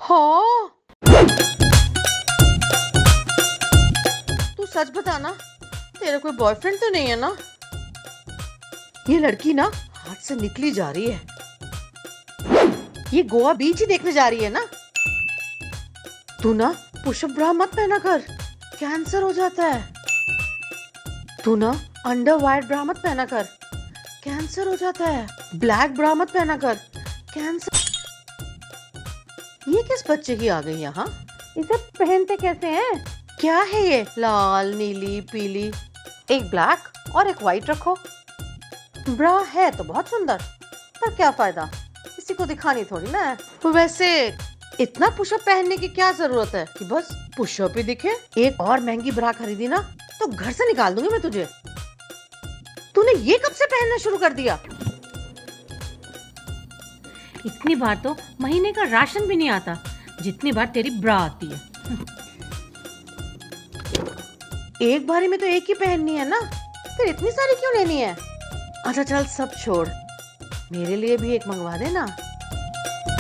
हाँ, तू सच बता ना, तेरा कोई बॉयफ्रेंड तो नहीं है ना? ये लड़की ना हाथ से निकली जा रही है। ये गोवा बीच ही देखने जा रही है ना? तू ना पुशअप ब्रा मत पहना कर, कैंसर हो जाता है। तू ना अंडर वायर ब्रा मत पहना कर, कैंसर हो जाता है। ब्लैक ब्रा मत पहना कर, कैंसर। ये किस बच्चे की आ गई यहाँ? इसे पहनते कैसे हैं? क्या है ये? लाल, नीली, पीली, एक ब्लैक और एक व्हाइट रखो। ब्रा है तो बहुत सुंदर, पर क्या फायदा, किसी को दिखानी थोड़ी ना है। तो वैसे इतना पुशअप पहनने की क्या जरूरत है कि बस पुशअप ही दिखे? एक और महंगी ब्रा खरीदी ना तो घर से निकाल दूंगी मैं तुझे। तूने ये कब से पहनना शुरू कर दिया? इतनी बार तो महीने का राशन भी नहीं आता जितनी बार तेरी ब्रा आती है। एक बारी में तो एक ही पहननी है ना, फिर इतनी सारी क्यों लेनी है? अच्छा चल सब छोड़, मेरे लिए भी एक मंगवा देना।